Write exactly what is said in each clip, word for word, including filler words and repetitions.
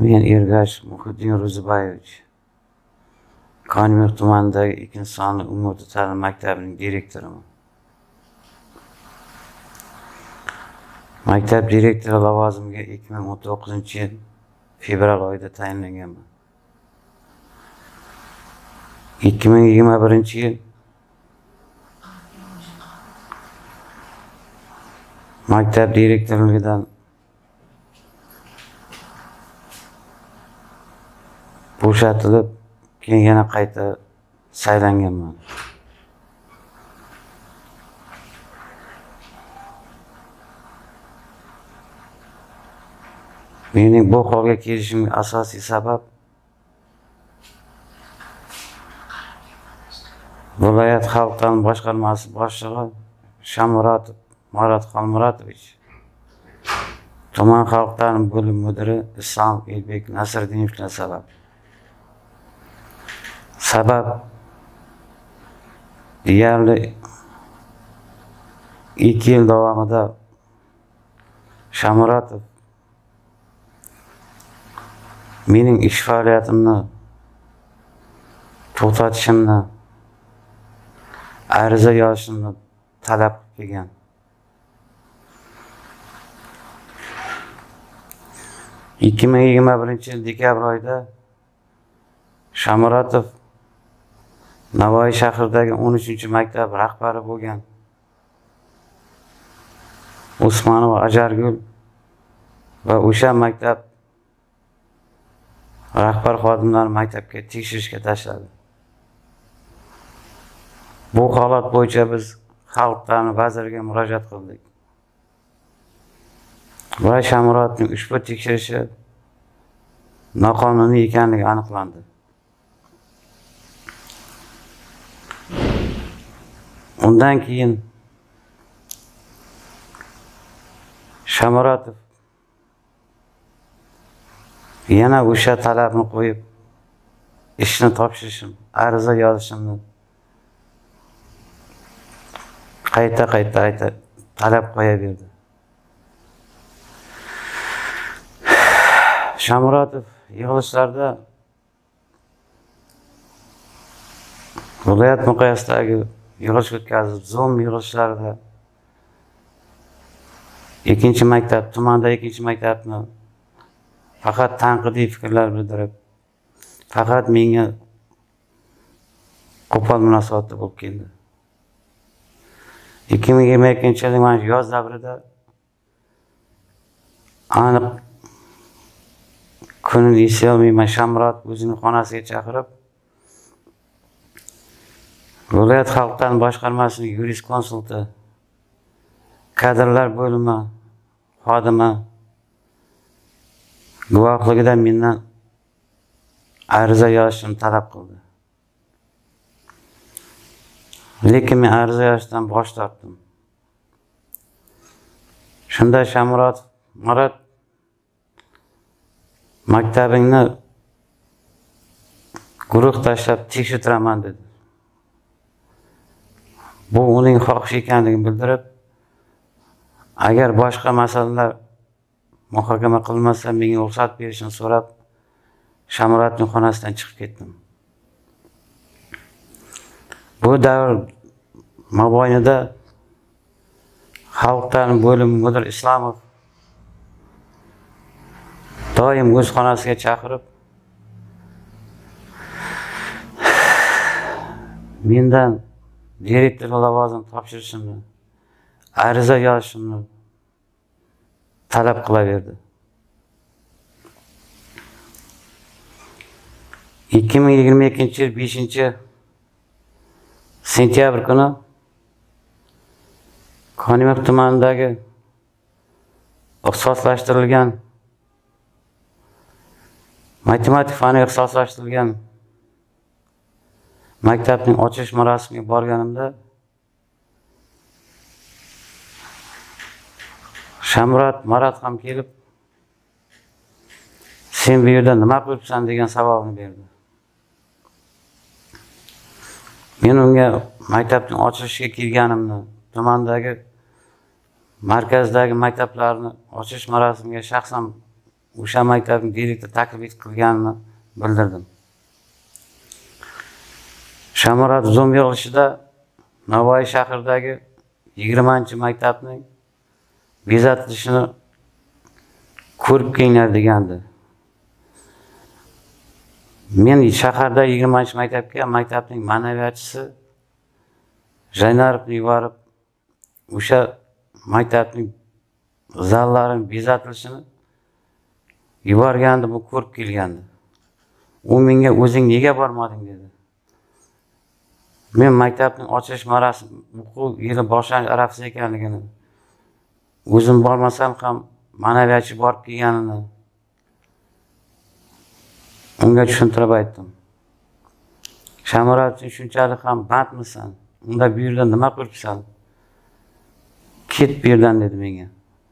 Men Ergash Muhiddin Ro'ziboyevich, Konyumak tumanidagi ikkinchi sonli umumiy ta'lim maktabining direktoriman. Maktab direktori lavozimiga ikki ming o'n to'qqizinchi yil fevral oyida tayinlanganman. ikki ming yigirma birinchi yil maktab direktorligidan bo'shatilib, keyin yana qayta saylanganman. Mening bu holga kelishimga asosiy sabab viloyat xalq ta'limi boshqarmasi boshlig'i Shamuratov Marat Xolmuratovich, tuman xalq ta'limi bo'limi mudiri Islom Elbek Nasriddinovlar sabab. Sabab deyarli ikki yil davomida Shamuratov mening ish faoliyatimni to'xtatishimni, ariza yozishimni talab qilgan. ikki ming yigirma birinchi yil dekabr oyida Shamuratov Navoiy shahridagi o'n uchinchi maktab rahbari bo'lgan Usmonova Ajargul va o'sha maktab rahbar xodimlarini maktabga tekshirishga tashladi. Bu holat bo'yicha biz xalq ta'limi vaziriga murojaat qildik. Va Shamuratovning ushbu tekshirishi noqonuniy ekanligi aniqlandi. Undan keyin Shamuratov yana o'sha talabni qo'yib, ishni topshirishim, ariza yozishimni qayta-qayta ayta talab qo'yaverdi. Shamuratov yig'ilishlarda viloyat miqyosidagi yig'ilish o'tkazib, Zoom yig'ilishlarida ikkinchi maktab, tumanda ikkinchi maktabni faqat tanqidiy fikrlar bildirib, faqat menga qo'pol munosabatda bo'lib keldi. ikki ming yigirma ikkinchi yilning mana shu yoz davrida aniq kunini eslay olmayman, Shamuratov o'zining xonasiga chaqirib, viloyat xalq ta'limi boshqarmasining yurist konsulti, kadrlar bo'limi xodimi guvohligidan mendan ariza yozishimni talab qildi. Lekin men ariza yozishdan bosh tortdim. Shunda Shamuratov, Marat, maktabingni guruh tashlab tekshirtiraman dedi. Bu uning xohishi ekanligini bildirib, agar boshqa masalalar muhokama qilmasa menga ruxsat berishini so'rab, Shamuratovning xonasidan chiqib ketdim. Bu davr mobaynida xalq ta'limi bo'limi mudiri Islomov doim o'z xonasiga chaqirib, mendan direktor lavozimini topshirishimni, ariza yozishimni talab qilaverdi. ikki ming yigirma ikkinchi yil beshinchi sentyabr kuni Konyumak tumanidagi ixtisoslashtirilgan matematik faniga ixtisoslashtirilgan maktabning ochilish marosimiga borganimda Shamurat Marat ham kelib, sen bu yerda nima qilibsan degan savolni berdi. Men unga maktabning ochilishiga kelganimni, tumandagi markazdagi maktablarni ochilish marosimiga shaxsan o'sha maktabning direktori taklif qilganini bildirdim. Shamurat Zoom yig'ilishida Navoiy shahridagi yigirmanchi maktabning bezatilishini ko'rib kelinglar degandi. Men shaharda yigirmanchi maktabga maktabning ma'naviyatchisi Jaynarovni yuborib, o'sha maktabning zallarini bezatilishini yuborgandi, bu ko'rib kelgandi. U menga o'zing nega bormading dedi. Men maktabning ochilish marosimi o'quv yili boshlanish arafasida ekanligini, o'zim bormasam ham ma'naviyatchi borib kelganini unga tushuntirib aytdim. Shamurat, shunchalik ham bandmisan? Unda bu yerda nima qilibsan? Ket bu yerdan dedi menga.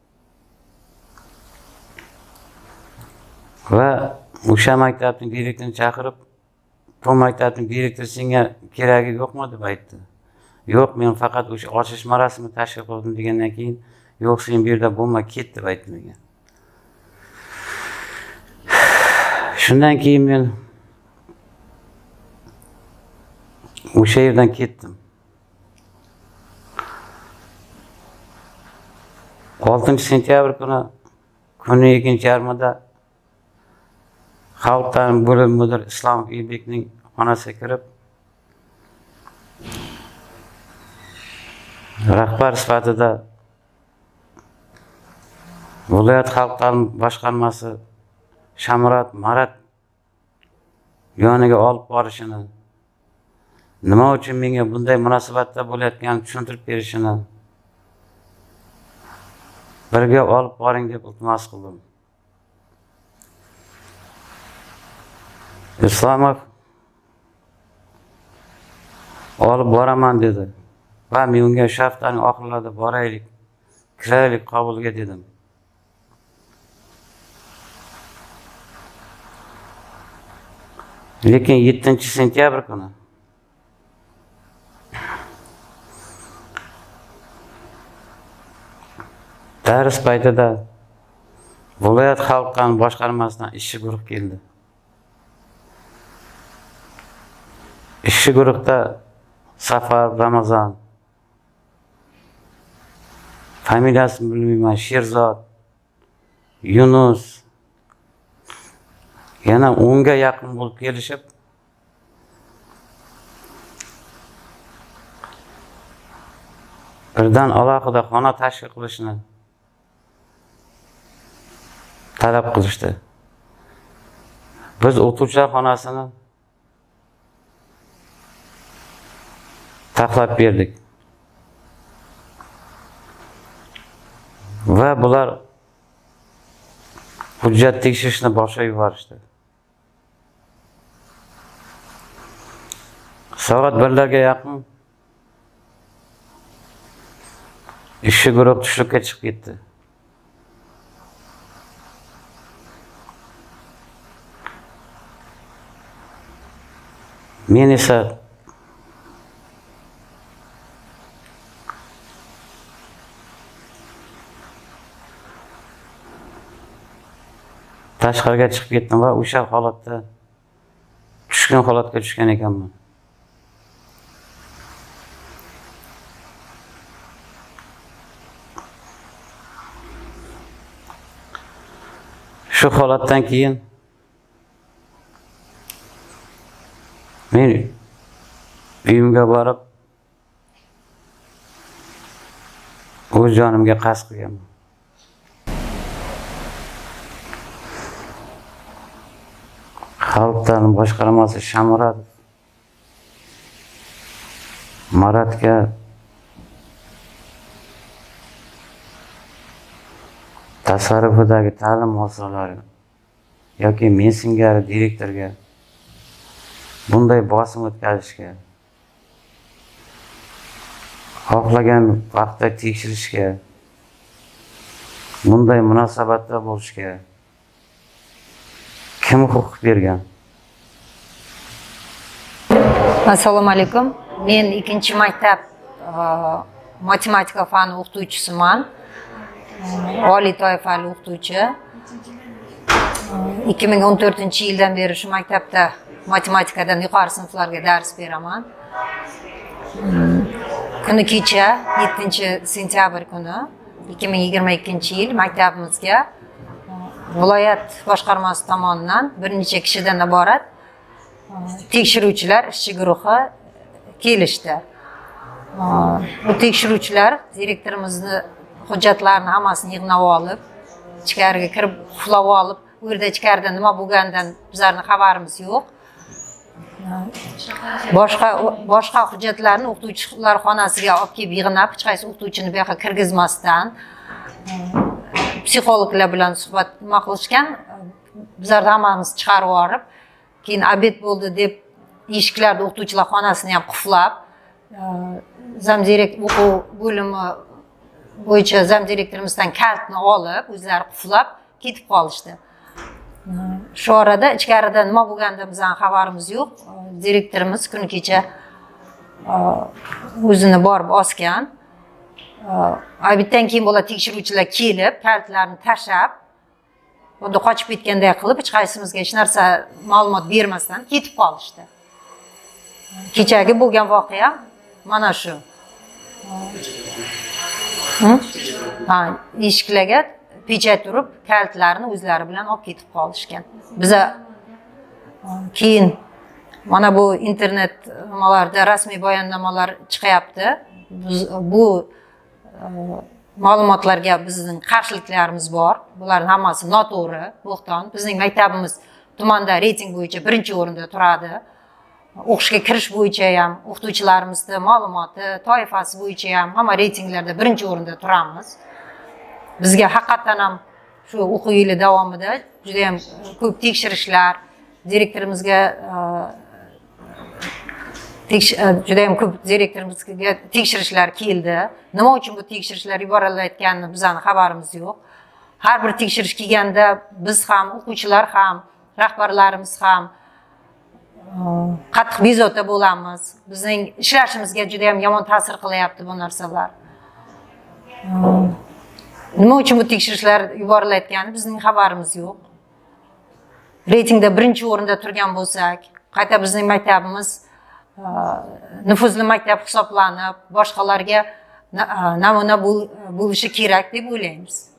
Va o'sha maktabning direktorini chaqirib, bu maktabning direktori senga keragi yo'qmi deb aytdi. Yo'q, men faqat o'sha ochilish marosimini tashkil qildim degandan keyin, yo'q, sen bu yerda bo'lma, ket deb aytdi menga. Shundan keyin men o'sha yerdan ketdim. oltinchi sentyabr kuni kunning ikkinchi yarmida Xalq ta'limi bo'limi mudiri Islom Elbekning xonasiga kirib, rahbar sifatida viloyat xalq ta'limi boshqarmasi Shamurat Marat yoniga olib borishini, nima uchun menga bunday munosabatda bo'layotganini tushuntirib berishini, birga olib boring deb iltimos qildim. Islomov olib boraman dedi. Va men unga shu haftaning oxirlarida boraylik, kiraylik qabulga dedim. Lekin yettinchi sentyabr kuni dars paytida viloyat xalq ta'limi boshqarmasidan ishchi guruh keldi. Ishchi guruhda Safar, Ramazon, familiyasini bilmayman, Sherzod, Yunus, yana o'nga yaqin bo'lib kelishib, birdan alohida xona tashkil qilishni talab qilishdi. Biz o'quvchilar xonasini taklif berdik. Va bular hujjat tekshirishni boshlab yuborishdi. Soat birlarga yaqin ishchi guruh tushlikka chiqib ketdi. Men esa tashqariga chiqib ketdim va o'sha holatda tushgan holatga tushgan ekanman. Shu holatdan keyin men uyimga borib o'z jonimga qasd qilganman. Xalq ta'limi boshqarmasi Shamurat Maratga tasarrufidagi ta'lim muassasalari yoki men singari direktorga bunday bosim o'tkazishga, xohlagan vaqtda tekshirishga, bunday munosabatda bo'lishga kim huquq bergan? Assalomu alaykum. Men ikkinchi maktab matematika fani o'qituvchisiman. Oliy toifali o'qituvchi. ikki ming o'n to'rtinchi yildan beri shu maktabda matematikadan yuqori sinflarga dars beraman. Kuni kecha yettinchi sentyabr kuni ikki ming yigirma ikkinchi yil maktabimizga viloyat boshqarmasi tomonidan bir necha kishidan iborat tekshiruvchilar ishchi guruhi kelishdi. Bu tekshiruvchilar direktorimizni hujjatlarini hammasini yig'nab olib, ichkariga kirib uxlab olib, u yerda ichkarida nima bo'lganidan bizlarning xabarimiz yo'q. Boshqa boshqa hujjatlarni o'qituvchilar xonasiga olib kelib yig'nab, hech qaysi o'qituvchini bu yoqqa kirgizmasdan psixologlar bilan suhbat nima qilishgan. Bizlar hammamiz chiqarib yuborib, keyin obed bo'ldi deb eshiklarni o'qituvchilar xonasini ham qulflab, zamdirek o'quv bo'limi bo'yicha zamdirektorimizdan kaltni olib, o'zlari qulflab ketib qolishdi. Shu orada ichkarida nima bo'lganidan bizning xabarimiz yo'q. Direktorimiz kuni kecha o'zini borib osgan. Obeddan keyin bola tekshiruvchilar kelib, kaltlarni tashlab, unda qochib ketganday qilib, hech qaysimizga hech narsa ma'lumot bermasdan ketib qolishdi. Kechagi bo'lgan voqea mana shu. Ha, eshiklarga pechat urib, kaltlarni o'zlari bilan olib ketib qolishgan. Biza keyin mana bu internet nimalarda rasmiy bayonnomalar chiqyapti. Bu ma'lumotlarga bizning qarshiliklarimiz bor. Bularning hammasi noto'g'ri, bo'xton. Bizning maktabimiz tumanda reyting bo'yicha birinchi o'rinda turadi. O'qishga kirish bo'yicha ham, o'qituvchilarimizning ma'lumoti, toifasi bo'yicha ham hamma reytinglarda birinchi o'rinda turamiz. Bizga haqiqatan ham shu o'quv yili davomida juda ham ko'p tekshirishlar, direktorimizga juda ham ko'p direktorimizga tekshirishlar keldi. Nima uchun bu tekshirishlar yuborilayotganini bizning xabarimiz yo'q. Har bir tekshirish kelganda biz ham, o'quvchilar ham, rahbarlarimiz ham qattiq bezovta bo'lamiz. Bizning ishlashimizga juda ham yomon ta'sir qilyapti bu narsalar. Nima uchun bu tekshirishlar yuborilayotgani bizning xabarimiz yo'q. Reytingda birinchi o'rinda turgan bo'lsak, qayta bizning maktabimiz nufuzli maktab hisoblanib, boshqalarga namuna bo'lishi kerak deb o'ylaymiz.